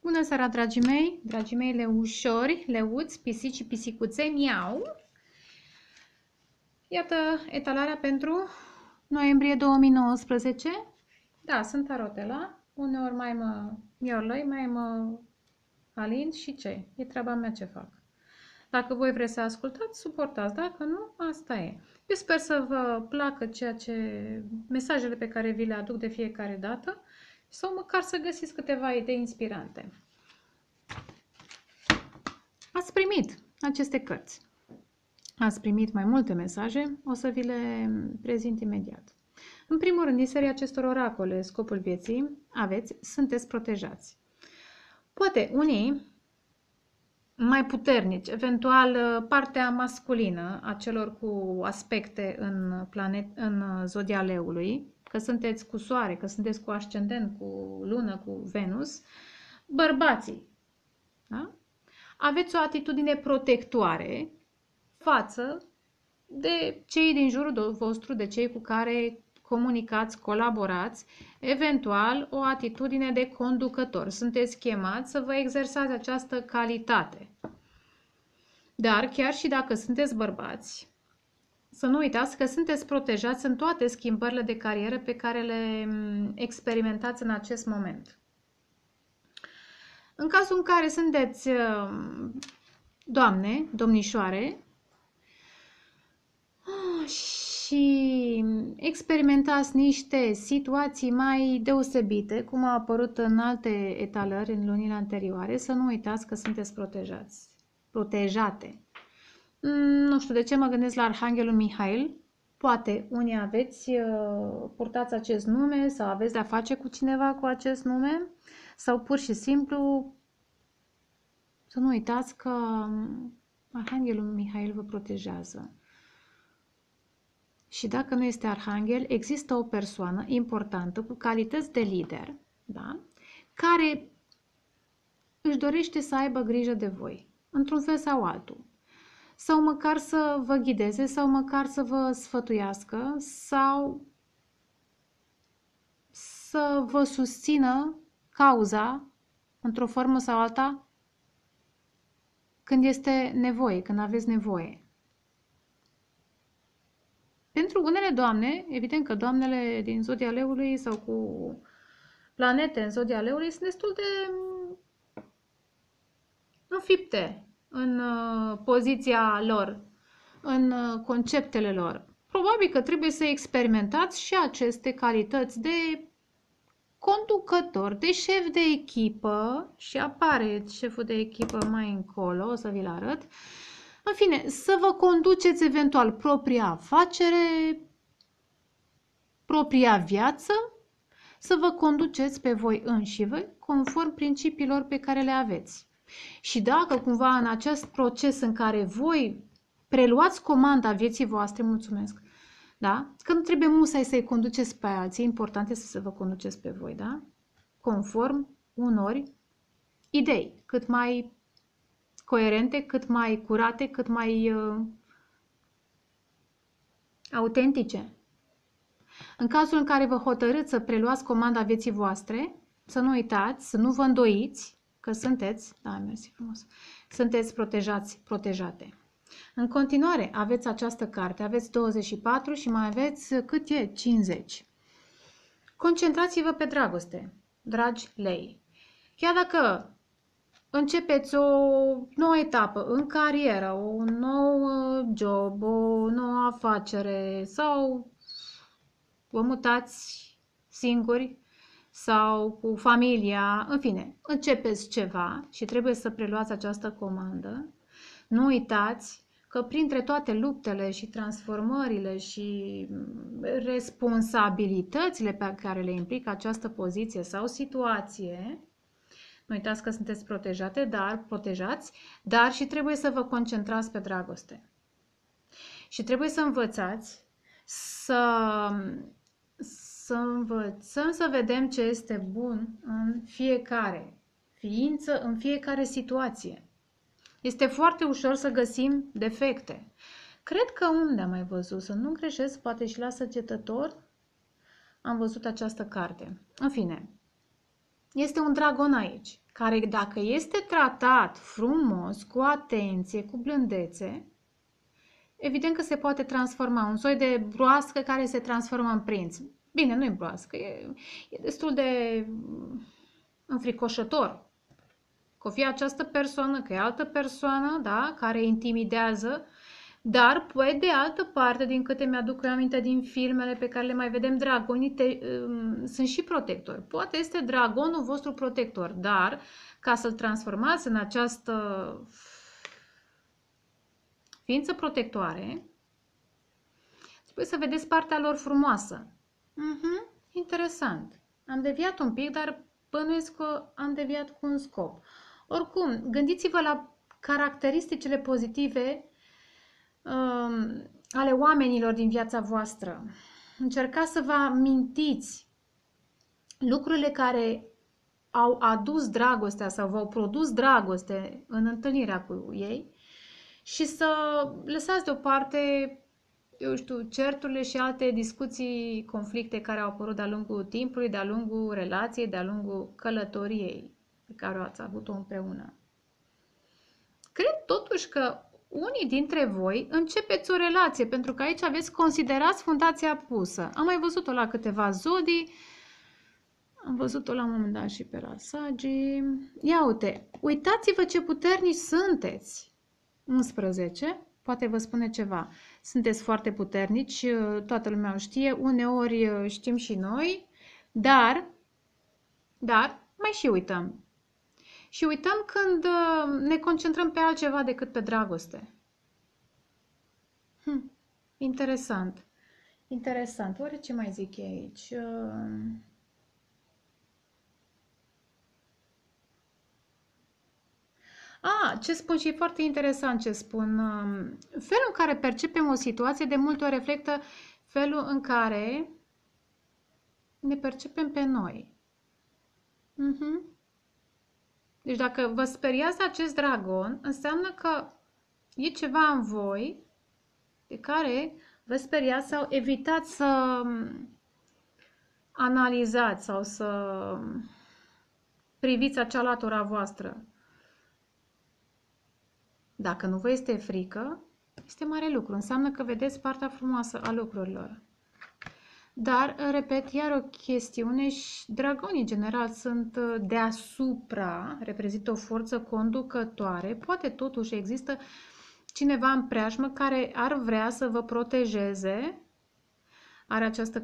Bună seara, dragii mei leușori, leuți, pisici și pisicuțe, miau! Iată etalarea pentru noiembrie 2019. Da, sunt tarotela. Uneori mai mă miorlăi, mai mă alind și ce? E treaba mea ce fac. Dacă voi vreți să ascultați, suportați. Dacă nu, asta e. Eu sper să vă placă mesajele pe care vi le aduc de fiecare dată sau măcar să găsiți câteva idei inspirante. Ați primit aceste cărți. Ați primit mai multe mesaje, o să vi le prezint imediat. În primul rând, din seria acestor oracole, scopul vieții, sunteți protejați. Poate unii mai puternici, eventual partea masculină a celor cu aspecte în zodia leului, că sunteți cu soare, că sunteți cu ascendent, cu lună, cu Venus, bărbații, da? Aveți o atitudine protectoare față de cei din jurul vostru, de cei cu care comunicați, colaborați, eventual o atitudine de conducător. Sunteți chemați să vă exersați această calitate. Dar chiar și dacă sunteți bărbați, să nu uitați că sunteți protejați în toate schimbările de carieră pe care le experimentați în acest moment. În cazul în care sunteți doamne, domnișoare, și experimentați niște situații mai deosebite, cum au apărut în alte etalări în lunile anterioare, să nu uitați că sunteți protejate. Nu știu de ce mă gândesc la Arhanghelul Mihail. Poate unii purtați acest nume sau aveți de-a face cu cineva cu acest nume sau pur și simplu să nu uitați că Arhanghelul Mihail vă protejează. Și dacă nu este arhanghel, există o persoană importantă cu calități de lider, da? Care își dorește să aibă grijă de voi, într-un fel sau altul. Sau măcar să vă ghideze, sau măcar să vă sfătuiască, sau să vă susțină cauza, într-o formă sau alta, când este nevoie, când aveți nevoie. Pentru unele doamne, evident că doamnele din zodia leului sau cu planete în zodia leului sunt destul de înfipte în poziția lor, în conceptele lor. Probabil că trebuie să experimentați și aceste calități de conducător, de șef de echipă, și apare șeful de echipă mai încolo, o să vi-l arăt. În fine, să vă conduceți eventual propria afacere, propria viață, să vă conduceți pe voi înșivă conform principiilor pe care le aveți. Și dacă cumva în acest proces în care voi preluați comanda vieții voastre, mulțumesc, da? Că nu trebuie musai să-i conduceți pe alții, important este să vă conduceți pe voi, da? Conform unor idei, cât mai coerente, cât mai curate, cât mai autentice. În cazul în care vă hotărâți să preluați comanda vieții voastre, să nu uitați, să nu vă îndoiți că sunteți, da, mersi frumos, sunteți protejate. În continuare, aveți această carte, aveți 24 și mai aveți, cât e? 50. Concentrați-vă pe dragoste, dragi lei. Chiar dacă începeți o nouă etapă în carieră, un nou job, o nouă afacere sau vă mutați singuri sau cu familia, în fine, începeți ceva și trebuie să preluați această comandă, nu uitați că printre toate luptele și transformările și responsabilitățile pe care le implică această poziție sau situație, nu uitați că sunteți protejați, dar și trebuie să vă concentrați pe dragoste. Și trebuie să învățați să învățăm să vedem ce este bun în fiecare ființă, în fiecare situație. Este foarte ușor să găsim defecte. Cred că unde am mai văzut, să nu greșesc, poate și la Săgetător, am văzut această carte. În fine, este un dragon aici. care dacă este tratat frumos, cu atenție, cu blândețe, evident că se poate transforma. Un soi de broască care se transformă în prinț. Bine, nu e broască, e destul de înfricoșător. Că o fie această persoană, că e altă persoană, da, care intimidează, dar, pe de altă parte, din câte mi-aduc eu aminte din filmele pe care le mai vedem, dragonii sunt și protectori. Poate este dragonul vostru protector, dar ca să-l transformați în această ființă protectoare, trebuie să vedeți partea lor frumoasă. Interesant. Am deviat un pic, dar bănuiesc că am deviat cu un scop. Oricum, gândiți-vă la caracteristicile pozitive ale oamenilor din viața voastră. Încercați să vă amintiți lucrurile care au adus dragostea sau v-au produs dragoste în întâlnirea cu ei și să lăsați deoparte, eu știu, certurile și alte discuții, conflicte care au apărut de-a lungul timpului, de-a lungul relației, de-a lungul călătoriei pe care o ați avut-o împreună. Cred totuși că unii dintre voi începeți o relație, pentru că aici aveți considerați fundația pusă. Am mai văzut-o la câteva zodii, am văzut-o la un moment dat și pe la Sagi. Ia uite, uitați-vă ce puternici sunteți. 11, poate vă spune ceva. Sunteți foarte puternici, toată lumea o știe, uneori știm și noi, dar mai și uităm. Și uităm când ne concentrăm pe altceva decât pe dragoste. Interesant. Interesant. Oare ce mai zic eu aici? Ce spun și e foarte interesant ce spun. Felul în care percepem o situație de multe ori reflectă felul în care ne percepem pe noi. Deci dacă vă speriați de acest dragon, înseamnă că e ceva în voi de care vă speriați sau evitați să analizați sau să priviți acea latură a voastră. Dacă nu vă este frică, este mare lucru. Înseamnă că vedeți partea frumoasă a lucrurilor. Dar, repet, iar o chestiune și dragonii în general sunt deasupra, reprezintă o forță conducătoare. Poate totuși există cineva în preajmă care ar vrea să vă protejeze, are această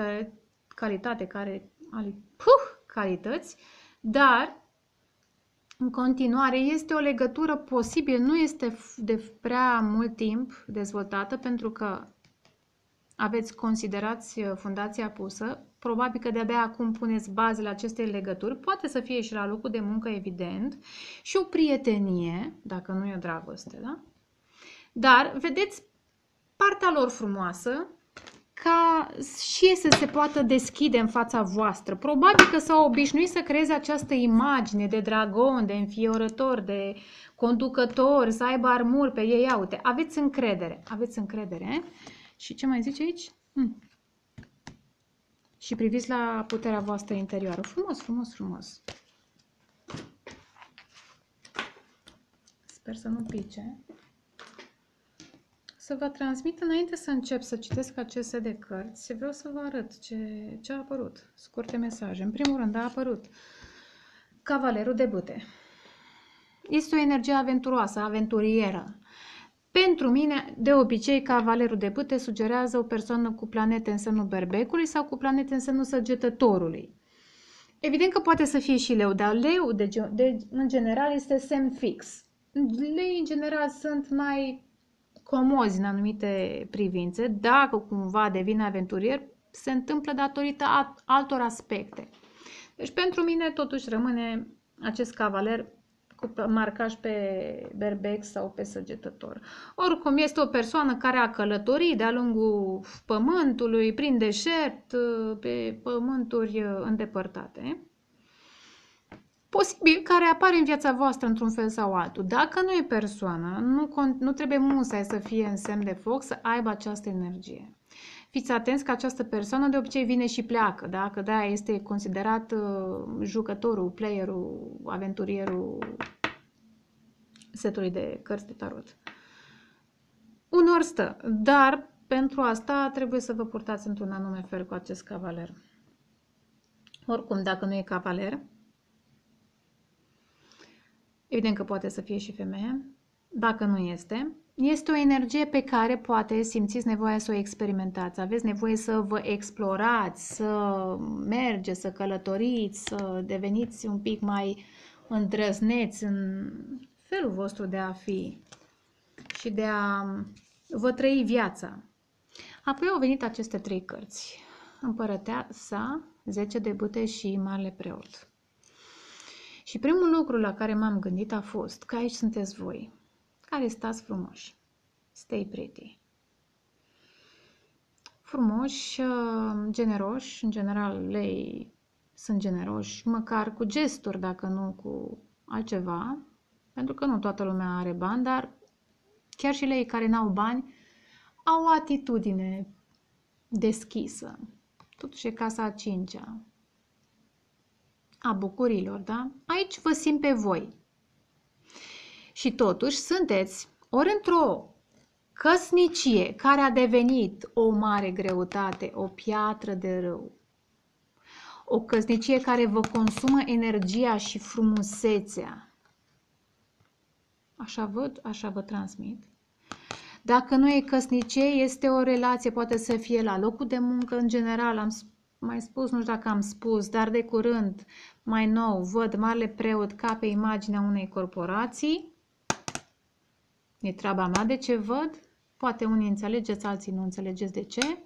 calități, dar în continuare este o legătură posibil, nu este de prea mult timp dezvoltată pentru că aveți considerați fundația pusă, probabil că de-abia acum puneți bazele acestei legături, poate să fie și la locul de muncă, evident, și o prietenie, dacă nu e o dragoste, da? Dar vedeți partea lor frumoasă ca și ei să se poată deschide în fața voastră. Probabil că s-au obișnuit să creeze această imagine de dragon, de înfiorător, de conducător, să aibă armuri pe ei. Ia uite, aveți încredere. Și ce mai zice aici? Și priviți la puterea voastră interioară. Frumos. Sper să nu pice. Să vă transmit înainte să încep să citesc acest set de cărți. Vreau să vă arăt ce a apărut. Scurte mesaje. În primul rând a apărut Cavalerul de bâte. Este o energie aventuroasă, aventurieră. Pentru mine, de obicei, Cavalerul de bâte sugerează o persoană cu planete în semnul Berbecului sau cu planete în semnul Săgetătorului. Evident că poate să fie și leu, dar leu, în general, este semn fix. Lei, în general, sunt mai comozi în anumite privințe. Dacă cumva devine aventurier, se întâmplă datorită altor aspecte. Deci, pentru mine, totuși, rămâne acest cavaler cu marcaj pe berbec sau pe săgetător. Oricum, este o persoană care a călătorit de-a lungul pământului, prin deșert, pe pământuri îndepărtate. Posibil care apare în viața voastră într-un fel sau altul. Dacă nu e persoană, nu trebuie musai să fie în semn de foc, să aibă această energie. fiți atenți că această persoană de obicei vine și pleacă, da? Că de-aia este considerat jucătorul, playerul, aventurierul setului de cărți de tarot. Uneori stă, dar pentru asta trebuie să vă purtați într-un anume fel cu acest cavaler. Oricum, dacă nu e cavaler, evident că poate să fie și femeie, dacă nu este, este o energie pe care poate simțiți nevoia să o experimentați. Aveți nevoie să vă explorați, să mergeți, să călătoriți, să deveniți un pic mai îndrăzneți în felul vostru de a fi și de a vă trăi viața. Apoi au venit aceste 3 cărți. Împărăteasa, 10 de bâte și Marele Preot. Și primul lucru la care m-am gândit a fost că aici sunteți voi, care stați frumoși. Stay pretty. Frumoși, generoși, în general lei sunt generoși, măcar cu gesturi, dacă nu cu altceva, pentru că nu toată lumea are bani, dar chiar și lei care n-au bani au o atitudine deschisă. Totuși e casa a 5-a. A bucurilor, da? Aici vă simt pe voi. Și totuși sunteți ori într-o căsnicie care a devenit o mare greutate, o piatră de rău. O căsnicie care vă consumă energia și frumusețea. Așa văd, așa vă transmit. Dacă nu e căsnicie, este o relație, poate să fie la locul de muncă, în general, am mai spus, nu știu dacă am spus, dar de curând, mai nou, văd Marele Preot ca pe imaginea unei corporații. E treaba mea de ce văd. Poate unii înțelegeți, alții nu înțelegeți de ce.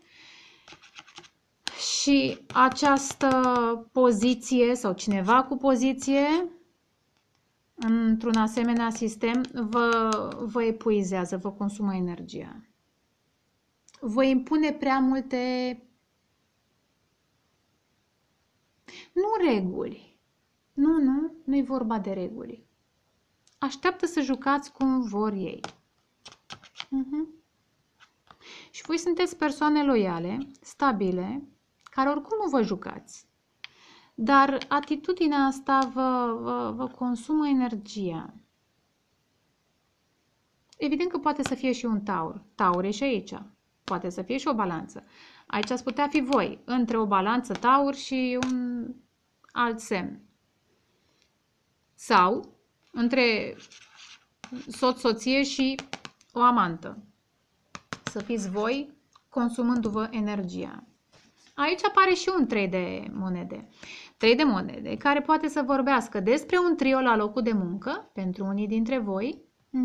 Și această poziție sau cineva cu poziție într-un asemenea sistem vă epuizează, vă consumă energia. Vă impune prea multe nu reguli. Nu e vorba de reguli. Așteaptă să jucați cum vor ei. Și voi sunteți persoane loiale, stabile, care oricum nu vă jucați. Dar atitudinea asta vă consumă energia. Evident că poate să fie și un taur. Taur e și aici. Poate să fie și o balanță. Aici ați putea fi voi, între o balanță taur și un alt semn. Sau între soț-soție și o amantă. Să fiți voi consumându-vă energia. Aici apare și un 3 de monede. 3 de monede care poate să vorbească despre un trio la locul de muncă, pentru unii dintre voi,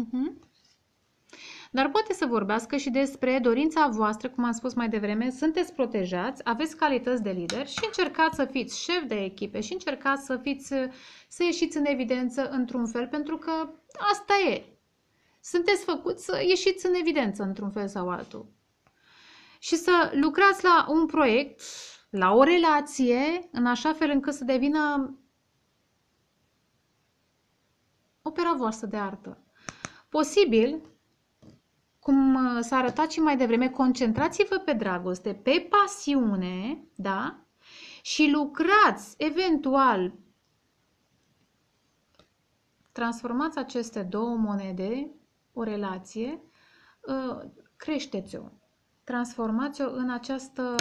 dar poate să vorbească și despre dorința voastră, cum am spus mai devreme, sunteți protejați, aveți calități de lider și încercați să fiți șef de echipe și încercați să ieșiți în evidență într-un fel, pentru că asta e. Sunteți făcuți să ieșiți în evidență într-un fel sau altul. Și să lucrați la un proiect, la o relație, în așa fel încât să devină opera voastră de artă. Posibil, cum s-a arătat și mai devreme, concentrați-vă pe dragoste, pe pasiune, da? Și lucrați, eventual, transformați aceste 2 monede, o relație, creșteți-o. Transformați-o în această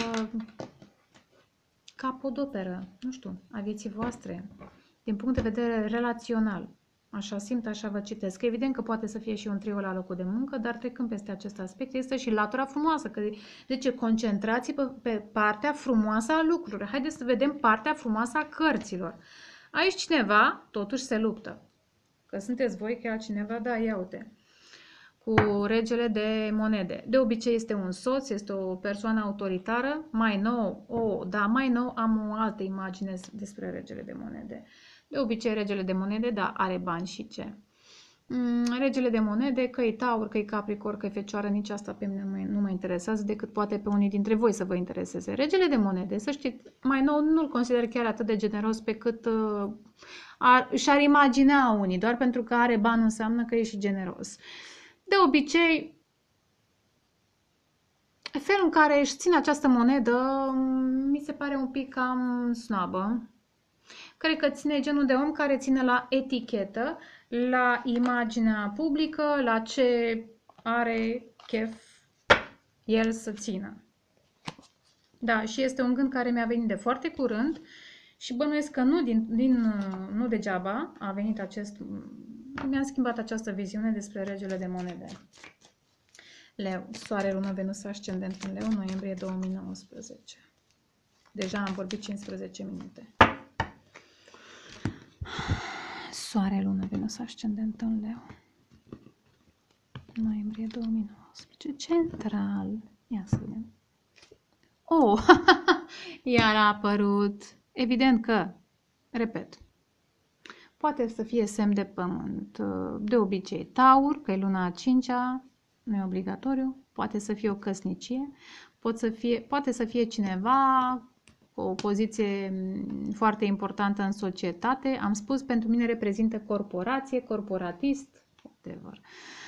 capodoperă, nu știu, a vieții voastre, din punct de vedere relațional. Așa simt, așa vă citesc. Evident că poate să fie și un trio la locul de muncă, dar trecând peste acest aspect, este și latura frumoasă. Că, deci concentrați-vă pe partea frumoasă a lucrurilor. Haideți să vedem partea frumoasă a cărților. Aici cineva totuși se luptă. Că sunteți voi, că altcineva, da, ia uite. Cu regele de monede. De obicei este un soț, este o persoană autoritară. Mai nou am o altă imagine despre regele de monede. De obicei regele de monede, da, are bani și ce? Regele de monede, că e taur, că e capricor, că e fecioară, nici asta pe mine nu mă interesează, decât poate pe unii dintre voi să vă intereseze. Regele de monede, să știți, mai nou nu-l consider chiar atât de generos pe cât și-ar imagina unii, doar pentru că are bani înseamnă că e și generos. De obicei, Felul în care își ține această monedă mi se pare un pic cam snobă. Cred că ține genul de om care ține la etichetă, la imaginea publică, la ce are chef el să țină. Da, și este un gând care mi-a venit de foarte curând și bănuiesc că nu degeaba a venit mi-am schimbat această viziune despre regele de monede. Leu, Soare, Lună, Venus, Ascendent în Leu, noiembrie 2019. Deja am vorbit 15 minute. Soare, Lună, Venus, Ascendent în Leu, noiembrie 2019. Central. Ia să vedem. Oh, iar a apărut. Evident că, repet, poate să fie semn de pământ. De obicei Taur, că e luna a 5-a, nu e obligatoriu. Poate să fie o căsnicie. Poate să fie cineva cu o poziție foarte importantă în societate. Am spus, pentru mine reprezintă corporație, corporatist, whatever.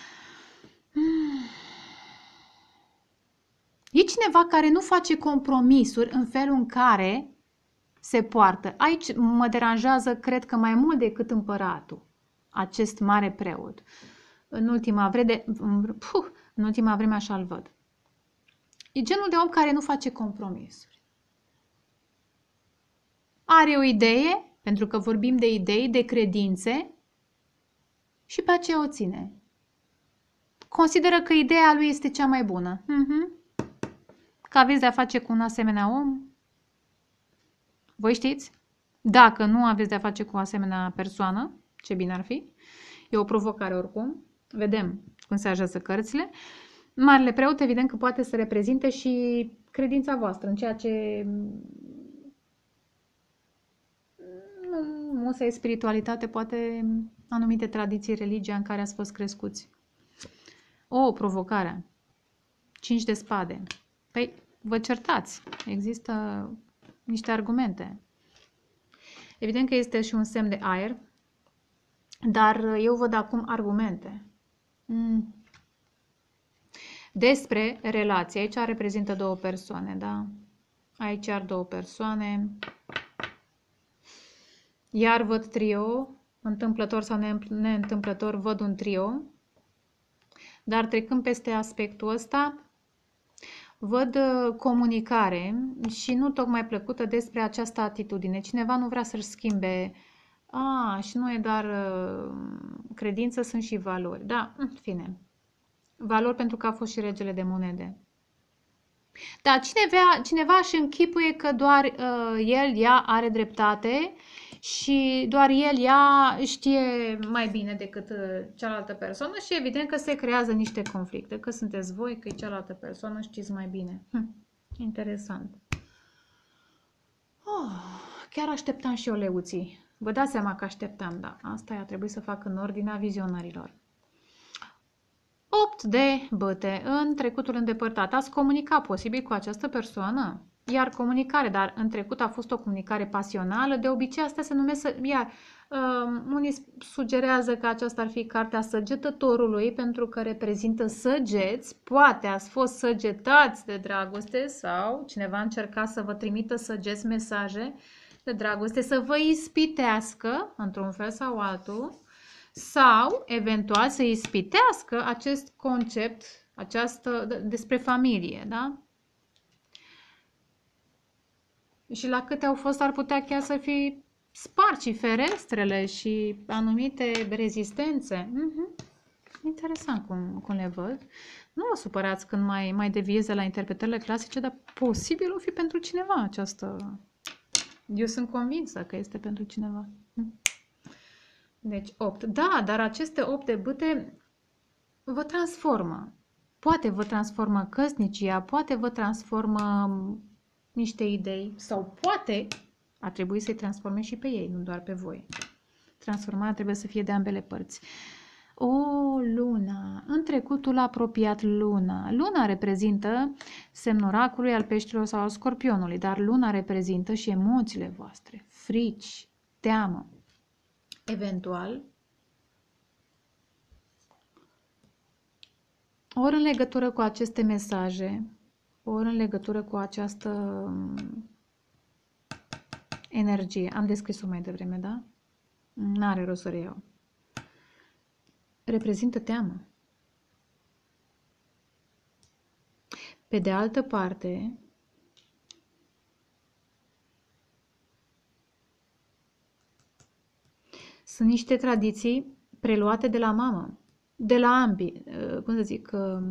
E cineva care nu face compromisuri în felul în care se poartă. Aici mă deranjează, cred că mai mult decât împăratul, acest mare preot. În ultima vreme așa-l văd. E genul de om care nu face compromisuri. Are o idee, pentru că vorbim de idei, de credințe, și pe aceea o ține. Consideră că ideea lui este cea mai bună. Că aveți de-a face cu un asemenea om? Voi știți? Dacă nu aveți de-a face cu o asemenea persoană, ce bine ar fi. E o provocare oricum. Vedem cum se așează cărțile. Marele preot, evident că poate să reprezinte și credința voastră în ceea ce nu e spiritualitate, poate anumite tradiții, religia în care ați fost crescuți. O provocare. 5 de spade. Păi, vă certați. Există niște argumente. Evident că este și un semn de aer, dar eu văd acum argumente. Despre relație. Aici reprezintă două persoane, da? Aici ar două persoane. Iar văd trio, întâmplător sau neîntâmplător văd un trio. Dar trecând peste aspectul ăsta, văd comunicare și nu tocmai plăcută despre această atitudine. Cineva nu vrea să-și schimbe. Și nu e doar credință, sunt și valori. Da, în fine. Valori pentru că a fost și regele de monede. Da, cineva își închipuie că doar ea are dreptate și doar ea știe mai bine decât cealaltă persoană și evident că se creează niște conflicte. Că sunteți voi, că e cealaltă persoană, știți mai bine. Interesant. Chiar așteptam și eu, leuții. Vă dați seama că așteptam, da. Asta a trebuit să fac în ordinea vizionarilor. 8 de bâte în trecutul îndepărtat. Ați comunicat posibil cu această persoană? Iar comunicare, dar în trecut a fost o comunicare pasională, de obicei asta se numește, unii sugerează că aceasta ar fi cartea Săgetătorului, pentru că reprezintă săgeți, poate ați fost săgetați de dragoste sau cineva a încercat să vă trimită săgeți, mesaje de dragoste, să vă ispitească într-un fel sau altul, sau eventual să ispitească acest concept, despre familie, da? Și la câte au fost, ar putea chiar să fi spart și ferestrele și anumite rezistențe. Interesant cum le văd. Nu vă supărați când mai deviez de la interpretările clasice, dar posibil o fi pentru cineva această... Eu sunt convinsă că este pentru cineva. Deci 8. Da, dar aceste 8 de bâte vă transformă. Poate vă transformă căsnicia, poate vă transformă niște idei sau poate ar trebui să-i transforme și pe ei, nu doar pe voi. Transformarea trebuie să fie de ambele părți. O, luna. În trecutul apropiat, luna. Luna reprezintă semnul racului, al peștilor sau al scorpionului, dar luna reprezintă și emoțiile voastre, frici, teamă. Eventual, ori în legătură cu aceste mesaje, ori în legătură cu această energie. Am descris-o mai devreme, da? N-are rost să reiau. Reprezintă teamă. Pe de altă parte, sunt niște tradiții preluate de la mamă, de la ambii, cum să zic,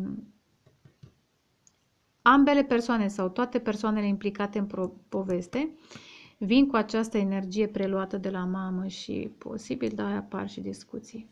ambele persoane sau toate persoanele implicate în poveste vin cu această energie preluată de la mamă și posibil de-aia apar și discuții.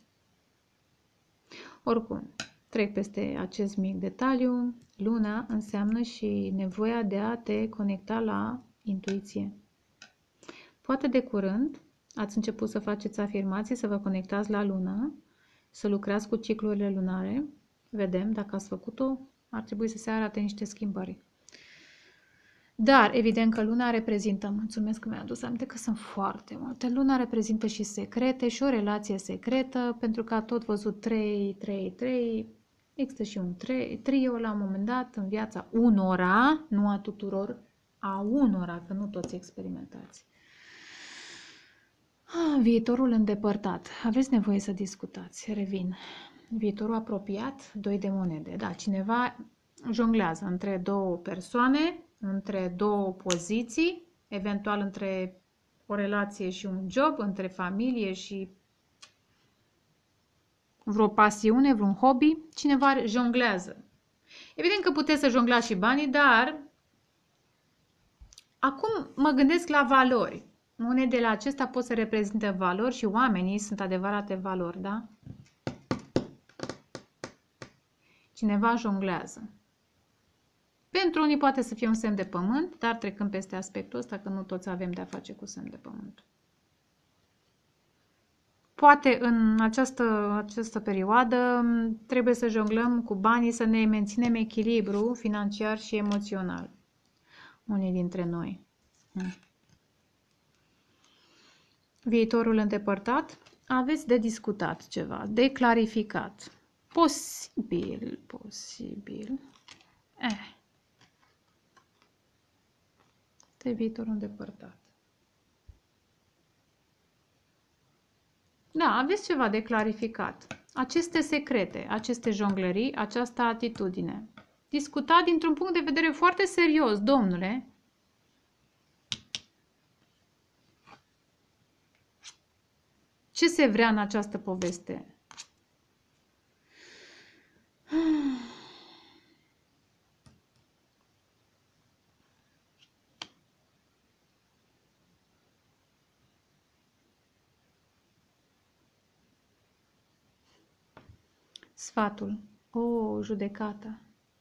Oricum, trec peste acest mic detaliu. Luna înseamnă și nevoia de a te conecta la intuiție. Poate de curând ați început să faceți afirmații, să vă conectați la lună, să lucrați cu ciclurile lunare. Vedem, dacă ați făcut-o, ar trebui să se arate niște schimbări. Dar, evident că luna reprezintă, mulțumesc că mi-a adus aminte că sunt foarte multe, luna reprezintă și secrete și o relație secretă, pentru că a tot văzut 3, 3, 3, există și un trio la un moment dat în viața unora, nu a tuturor, a unora, că nu toți experimentați. Viitorul îndepărtat. Aveți nevoie să discutați. Revin. Viitorul apropiat, 2 de monede. Da, cineva jonglează între două persoane, între două poziții, eventual între o relație și un job, între familie și vreo pasiune, vreun hobby. Cineva jonglează. Evident că puteți să jonglați și banii, dar acum mă gândesc la valori. Monedele acestea pot să reprezinte valori și oamenii sunt adevărate valori, da? Cineva jonglează. Pentru unii poate să fie un semn de pământ, dar trecând peste aspectul ăsta, că nu toți avem de-a face cu semn de pământ. Poate în această perioadă trebuie să jonglăm cu banii, să ne menținem echilibru financiar și emoțional. Unii dintre noi. Viitorul îndepărtat, aveți de discutat ceva, de clarificat. Posibil. De viitorul îndepărtat. Da, aveți ceva de clarificat. Aceste secrete, aceste jonglerii, această atitudine. Discutat dintr-un punct de vedere foarte serios, domnule. Ce se vrea în această poveste? Sfatul. O, judecată.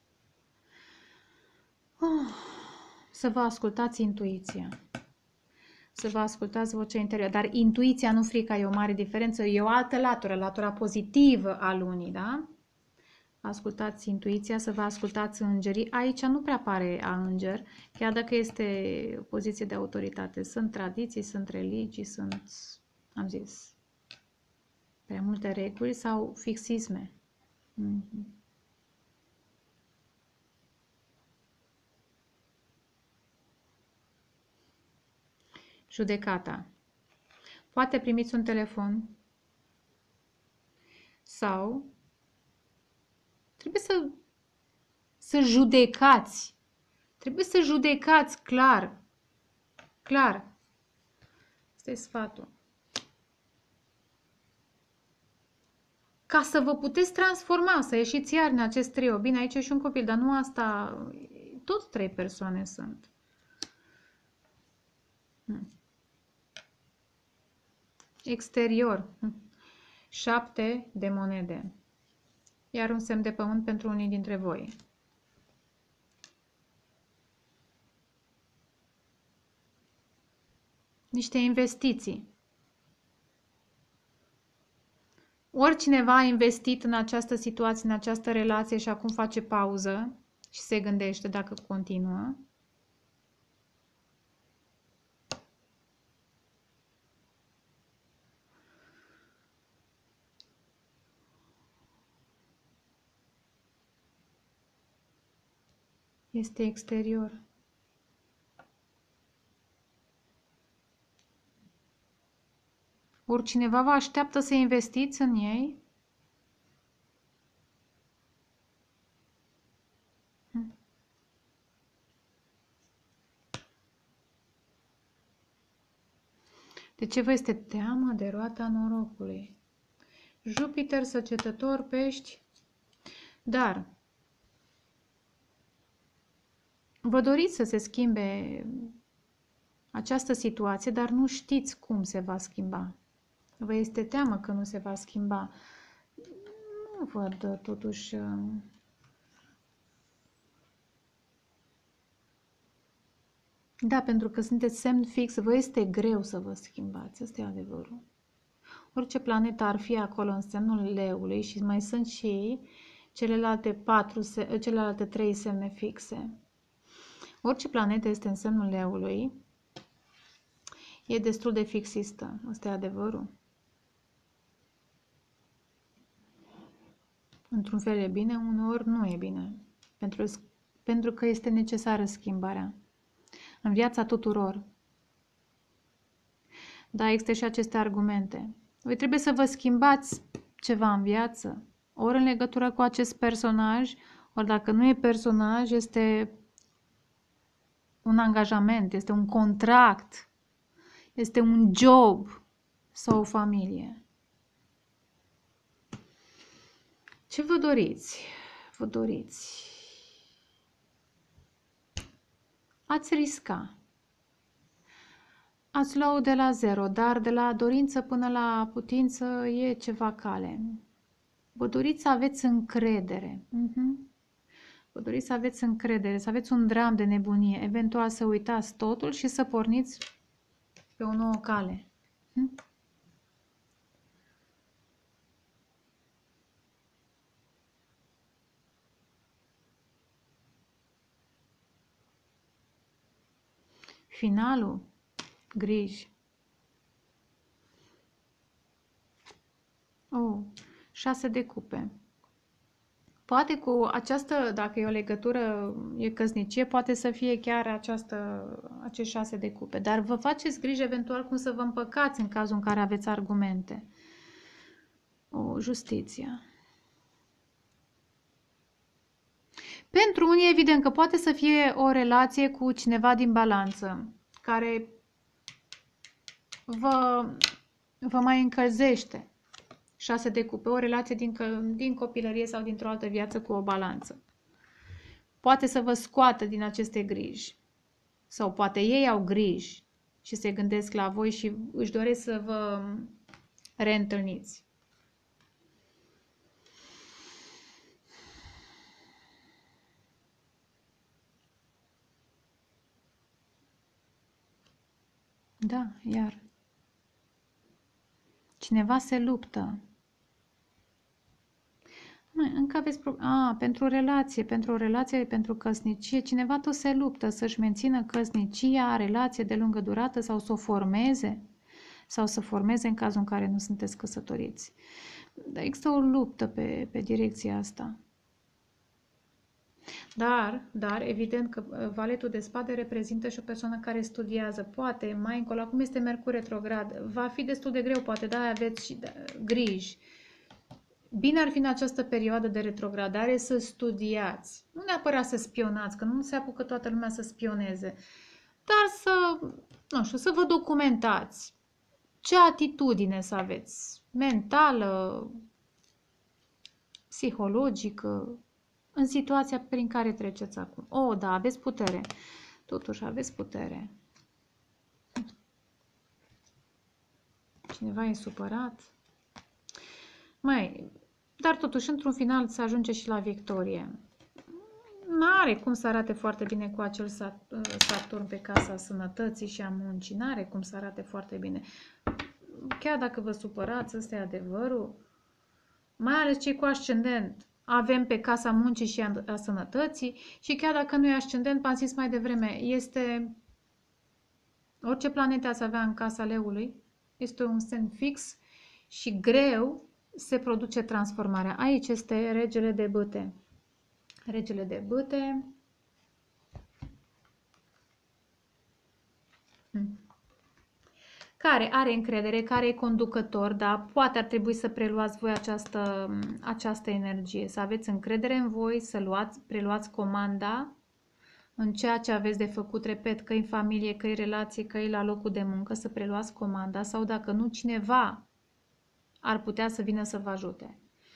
Să vă ascultați intuiția. Să vă ascultați vocea interioară. Dar intuiția, nu frica, e o mare diferență. E o altă latură, latura pozitivă a lunii, da? Ascultați intuiția, să vă ascultați îngerii. Aici nu prea pare a înger, chiar dacă este o poziție de autoritate. Sunt tradiții, sunt religii, sunt, am zis, prea multe reguli sau fixisme. Judecata. Poate primiți un telefon sau trebuie să judecați. Trebuie să judecați clar. Clar. Asta e sfatul. Ca să vă puteți transforma, să ieșiți iar în acest trio. Bine, aici e și un copil, dar nu asta. Tot 3 persoane sunt. Exterior. 7 de monede. Iar un semn de pământ pentru unii dintre voi. Niște investiții. Oricineva a investit în această situație, în această relație și acum face pauză și se gândește dacă continuă. Este exterior. Ori cineva vă așteaptă să investiți în ei. De ce vă este teamă de roata norocului? Jupiter, Săgetător, Pești. Dar vă doriți să se schimbe această situație, dar nu știți cum se va schimba. Vă este teamă că nu se va schimba. Nu văd totuși... Da, pentru că sunteți semn fix, vă este greu să vă schimbați. Asta e adevărul. Orice planetă ar fi acolo în semnul leului și mai sunt și celelalte 3 semne fixe. Orice planetă este în semnul leului, e destul de fixistă. Asta e adevărul. Într-un fel e bine, uneori nu e bine. Pentru că este necesară schimbarea. În viața tuturor. Da, există și aceste argumente. Voi trebuie să vă schimbați ceva în viață. Ori în legătură cu acest personaj, ori dacă nu e personaj, este un angajament, este un contract, este un job sau o familie. Ce vă doriți? Vă doriți? Ați risca. Ați lua de la zero, dar de la dorință până la putință e ceva cale. Vă doriți să aveți încredere. Vă doriți să aveți încredere, să aveți un dram de nebunie, eventual să uitați totul și să porniți pe o nouă cale. Finalul, griji. 6 de cupe. Poate cu această, dacă e o legătură, e căsnicie, poate să fie chiar acești 6 de cupe. Dar vă faceți grijă eventual cum să vă împăcați în cazul în care aveți argumente. Justiția. Pentru unii, evident că poate să fie o relație cu cineva din balanță, care vă mai încălzește. 6 de cupe, o relație din copilărie sau dintr-o altă viață cu o balanță. Poate să vă scoată din aceste griji. Sau poate ei au griji și se gândesc la voi și își doresc să vă reîntâlniți. Da, iar. Cineva se luptă. Încă aveți pentru o relație, pentru căsnicie, cineva tot se luptă să-și mențină căsnicia, relație de lungă durată sau să o formeze, sau să formeze în cazul în care nu sunteți căsătoriți. Dar există o luptă pe direcția asta. Dar, evident că valetul de spade reprezintă și o persoană care studiază. Poate, mai încolo, acum este Mercur retrograd, va fi destul de greu, poate, da, aveți și griji. Bine ar fi în această perioadă de retrogradare să studiați. Nu neapărat să spionați, că nu se apucă toată lumea să spioneze, dar să vă documentați. Ce atitudine să aveți? Mentală, psihologică, în situația prin care treceți acum. Da, aveți putere. Totuși aveți putere. Cineva e supărat. Dar totuși, într-un final, se ajunge și la victorie. N-are cum să arate foarte bine cu acel Saturn pe casa sănătății și a muncii. N-are cum să arate foarte bine. Chiar dacă vă supărați, ăsta e adevărul. Mai ales cei cu ascendent. Avem pe casa muncii și a sănătății și chiar dacă nu e ascendent, v-am zis mai devreme, este orice planete ați avea în casa leului, este un semn fix și greu se produce transformarea. Aici este regele de bâte. Regele de bâte Care are încredere, care e conducător, da? Poate ar trebui să preluați voi această energie, să aveți încredere în voi, să preluați comanda în ceea ce aveți de făcut, repet, că în familie, că în relație, că la locul de muncă, să preluați comanda sau dacă nu, cineva ar putea să vină să vă ajute.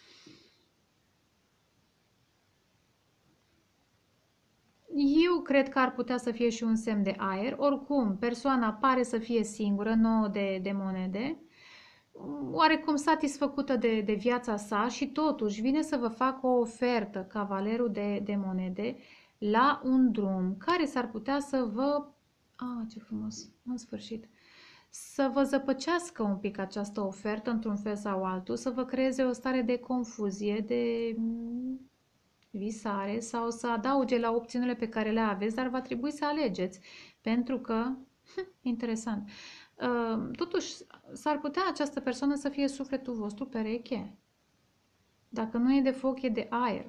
Eu cred că ar putea să fie și un semn de aer. Oricum, persoana pare să fie singură, 9 de monede, oarecum satisfăcută de viața sa și totuși vine să vă facă o ofertă, cavalerul de monede, la un drum care s-ar putea să vă... ce frumos, în sfârșit! Să vă zăpăcească un pic această ofertă într-un fel sau altul, să vă creeze o stare de confuzie, de visare sau să adauge la opțiunile pe care le aveți, dar va trebui să alegeți, pentru că, interesant, totuși s-ar putea această persoană să fie sufletul vostru pereche. Dacă nu e de foc, e de aer.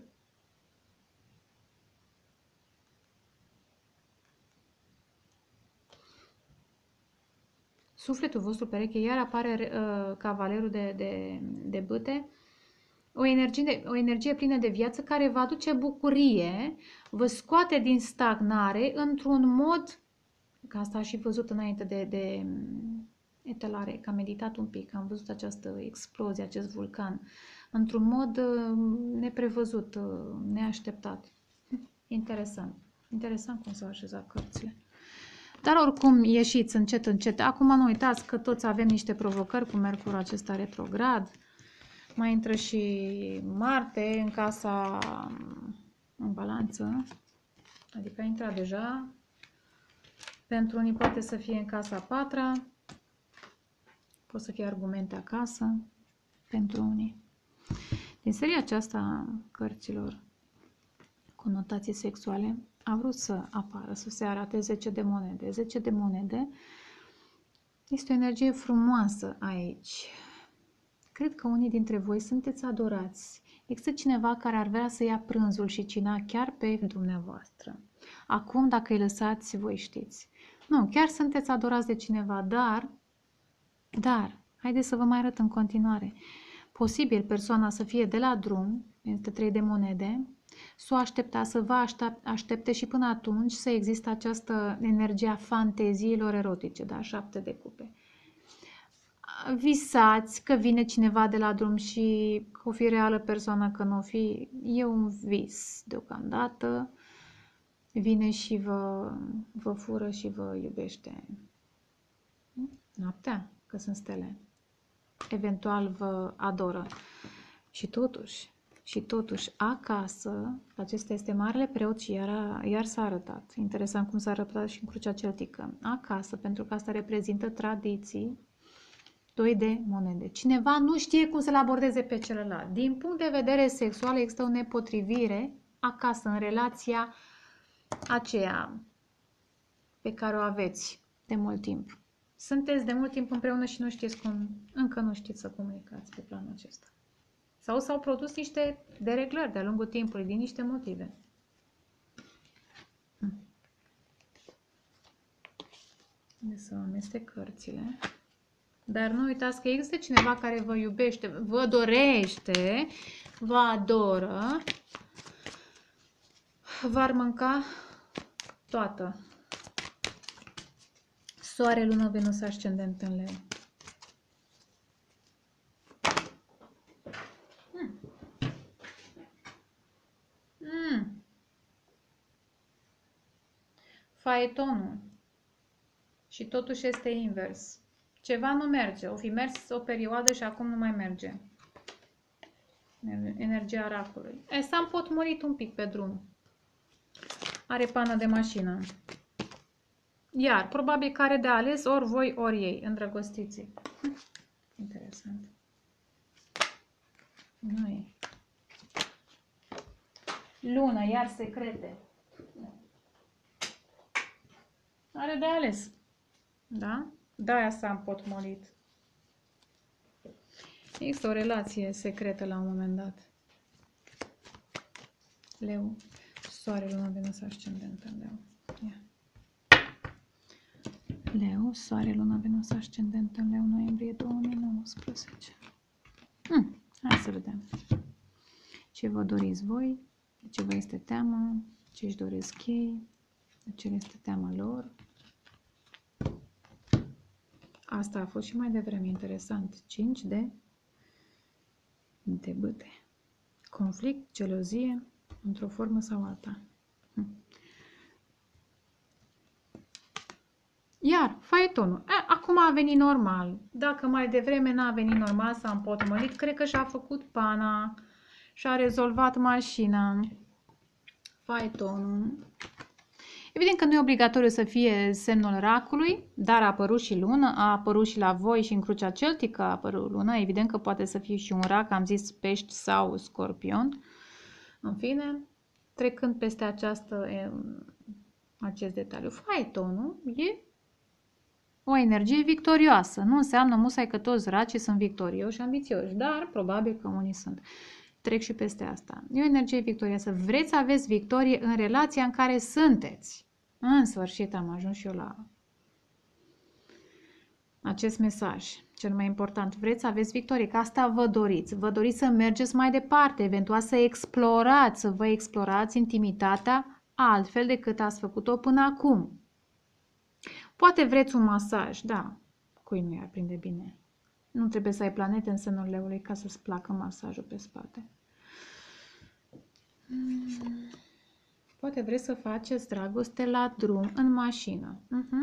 Sufletul vostru pereche, iar apare cavalerul de bâte, o energie plină de viață care vă aduce bucurie, vă scoate din stagnare într-un mod, că asta am și văzut înainte de etalare, că am meditat un pic, am văzut această explozie, acest vulcan, într-un mod neprevăzut, neașteptat. Interesant. Interesant cum s-au așezat cărțile. Dar oricum ieșiți încet, încet. Acum nu uitați că toți avem niște provocări cu Mercur acesta retrograd. Mai intră și Marte în casa în balanță. Adică a intrat deja. Pentru unii poate să fie în casa 4-a. Pot să fie argumente acasă. Pentru unii. Din seria aceasta a cărților cu notații sexuale, a vrut să apară, să se arate 10 de monede. 10 de monede este o energie frumoasă aici. Cred că unii dintre voi sunteți adorați. Există cineva care ar vrea să ia prânzul și cina chiar pe dumneavoastră. Acum, dacă îi lăsați, voi știți. Nu, chiar sunteți adorați de cineva, dar, haideți să vă mai arăt în continuare. Posibil persoana să fie de la drum, este 3 de monede, să o așteptați, să vă aștepte și până atunci să existe această energie a fanteziilor erotice, da? 7 de cupe. Visați că vine cineva de la drum și că o fi reală persoană, că nu o fi, e un vis deocamdată. Vine și vă fură și vă iubește. Noaptea, că sunt stele. Eventual vă adoră. Și totuși, acasă, acesta este Marele Preot și iar s-a arătat. Interesant cum s-a arătat și în Crucea Celtică. Acasă, pentru că asta reprezintă tradiții, 2 de monede. Cineva nu știe cum să-l abordeze pe celălalt. Din punct de vedere sexual există o nepotrivire acasă, în relația aceea pe care o aveți de mult timp. Sunteți de mult timp împreună și nu știți încă nu știți să comunicați pe planul acesta. Sau s-au produs niște dereglări de-a lungul timpului, din niște motive. Să amestec cărțile. Dar nu uitați că există cineva care vă iubește, vă dorește, vă adoră, v-ar mânca toată. Soare, lună, Venus, ascendent în Leu. Faetonul. Și totuși este invers. Ceva nu merge. O fi mers o perioadă și acum nu mai merge. Energia racului. S-a împotmolit un pic pe drum. Are pană de mașină. Iar, probabil care de ales ori voi, ori ei, îndrăgostiții. Interesant. Noi. Lună, iar secrete. Are de ales. Da? De-aia s-a împotmolit. Există o relație secretă la un moment dat. Leu. Soare, lună, Venus, ascendent în Leu. Ia. Leu, Soare, Luna, Venus, Ascendent în Leu, noiembrie 2019. Hai să vedem. Ce vă doriți voi? De ce vă este teamă? Ce își doresc ei? De ce le este teamă lor? Asta a fost și mai devreme interesant. 5 de bâte. Conflict, gelozie, într-o formă sau alta. Iar, faetonul. Acum a venit normal. Dacă mai devreme n-a venit normal, s-a împotmolit, cred că și-a făcut pana, și-a rezolvat mașina. Faetonul. Evident că nu e obligatoriu să fie semnul racului, dar a apărut și lună, a apărut și la voi și în crucea celtică a apărut luna. Evident că poate să fie și un rac, am zis pești sau scorpion. În fine, trecând peste acest detaliu. Faetonul e o energie victorioasă. Nu înseamnă musai că toți racii sunt victorioși și ambițioși, dar probabil că unii sunt. Trec și peste asta. E o energie victorioasă. Vreți să aveți victorie în relația în care sunteți. În sfârșit am ajuns și eu la acest mesaj. Cel mai important. Vreți să aveți victorie, că asta vă doriți. Vă doriți să mergeți mai departe, eventual să explorați, să vă explorați intimitatea altfel decât ați făcut-o până acum. Poate vreți un masaj, da. Cui nu i-ar prinde bine? Nu trebuie să ai planete în semnul leului ca să-ți placă masajul pe spate. Poate vreți să faceți dragoste la drum, în mașină.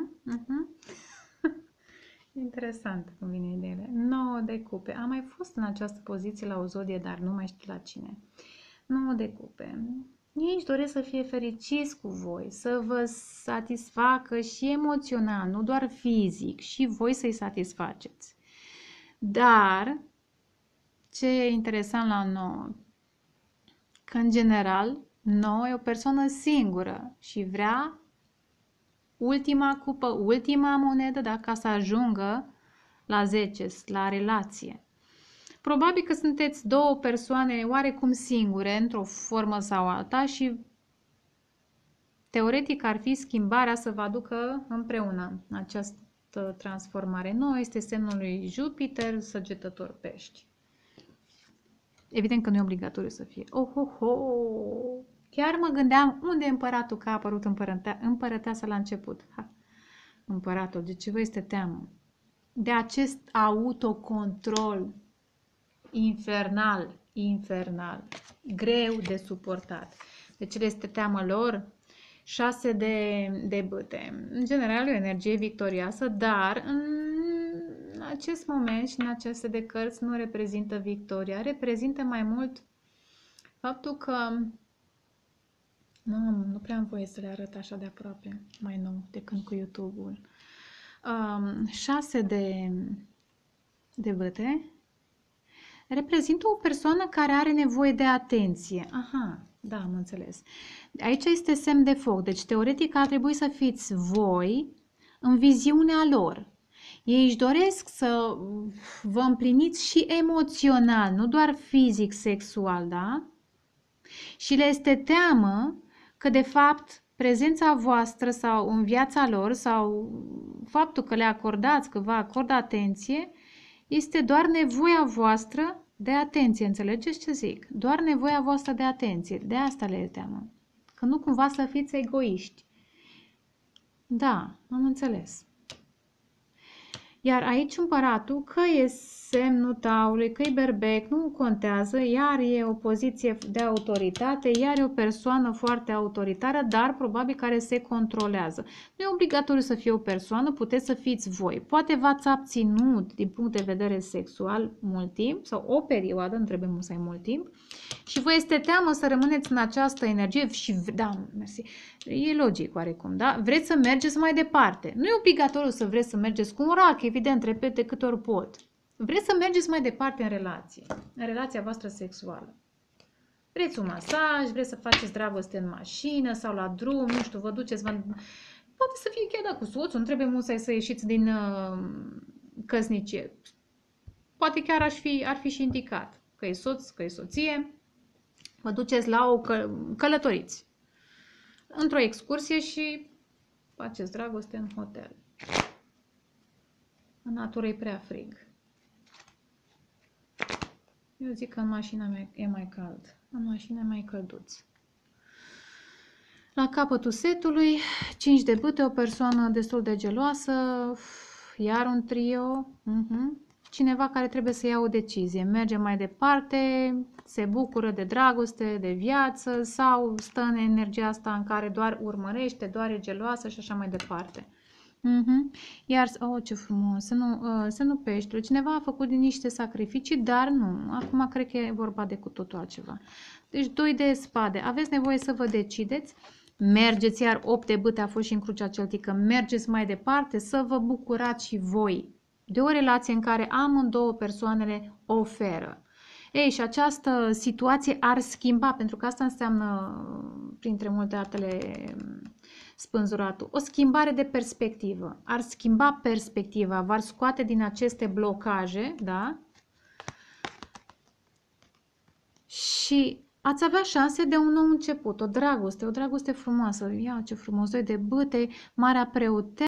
Interesant cum vine ideile. 9 de cupe. Am mai fost în această poziție la o zodie, dar nu mai știu la cine. 9 de cupe. Ei își doresc să fie fericiți cu voi, să vă satisfacă și emoțional, nu doar fizic, și voi să-i satisfaceți. Dar, ce e interesant la 9? Că, în general, 9 e o persoană singură și vrea ultima cupă, ultima monedă, da, ca să ajungă la 10, la relație. Probabil că sunteți două persoane oarecum singure, într-o formă sau alta, și teoretic ar fi schimbarea să vă aducă împreună această transformare. 9 este semnul lui Jupiter, Săgetător, Pești. Evident că nu e obligatoriu să fie. Chiar mă gândeam unde e împăratul, că a apărut împărăteasa la început. Împăratul, de ce vă este teamă? De acest autocontrol infernal, greu de suportat. De ce le este teamă lor? 6 de bâte. În general, o energie victorioasă, dar în acest moment și în aceste de cărți nu reprezintă victoria, reprezintă mai mult faptul că nu prea am voie să le arăt așa de aproape, mai nou, de când cu YouTube-ul. 6 de bâte reprezintă o persoană care are nevoie de atenție. Da, am înțeles. Aici este semn de foc, deci teoretic ar trebui să fiți voi în viziunea lor. Ei își doresc să vă împliniți și emoțional, nu doar fizic, sexual, da? Și le este teamă că, de fapt, prezența voastră sau în viața lor sau faptul că le acordați, că vă acordă atenție, este doar nevoia voastră de atenție. Înțelegeți ce zic? Doar nevoia voastră de atenție. De asta le e teamă. Că nu cumva să fiți egoiști. Da, am înțeles. Iar aici împăratul, că e semnul taurului, că e berbec, nu contează, iar e o poziție de autoritate, iar e o persoană foarte autoritară, dar probabil care se controlează. Nu e obligatoriu să fie o persoană, puteți să fiți voi. Poate v-ați abținut din punct de vedere sexual mult timp sau o perioadă, nu trebuie musai mult timp, și vă este teamă să rămâneți în această energie și, da, mersi, e logic oarecum, da? Vreți să mergeți mai departe. Nu e obligatoriu să vreți să mergeți cu un rac, evident, repet de câte ori pot. Vreți să mergeți mai departe în relație, în relația voastră sexuală. Vreți un masaj, vreți să faceți dragoste în mașină sau la drum, nu știu, vă duceți, poate să fie chiar cu soțul, nu trebuie musai să ieșiți din căsnicie. Poate chiar ar fi și indicat că e soț, că e soție, vă duceți la o călătoriți într-o excursie și faceți dragoste în hotel. În natură e prea frig. Eu zic că în mașina mea e mai cald. În mașină e mai călduț. La capătul setului, 5 de bâte, o persoană destul de geloasă, iar un trio, cineva care trebuie să ia o decizie, merge mai departe, se bucură de dragoste, de viață sau stă în energia asta în care doar urmărește, doar e geloasă și așa mai departe. Iar, ce frumos, semnul peștelui. Cineva a făcut niște sacrificii, dar nu. Acum cred că e vorba de cu totul altceva. Deci 2 de spade. Aveți nevoie să vă decideți. Mergeți, iar 8 de bâte a fost și în crucea celtică. Mergeți mai departe să vă bucurați și voi de o relație în care amândouă persoanele oferă. Ei, și această situație ar schimba, pentru că asta înseamnă, printre multe altele, spânzuratul, o schimbare de perspectivă. Ar schimba perspectiva, v-ar scoate din aceste blocaje, da? Și ați avea șanse de un nou început, o dragoste frumoasă. Ia ce frumos, 2 de bâte, Marea Preoteasă.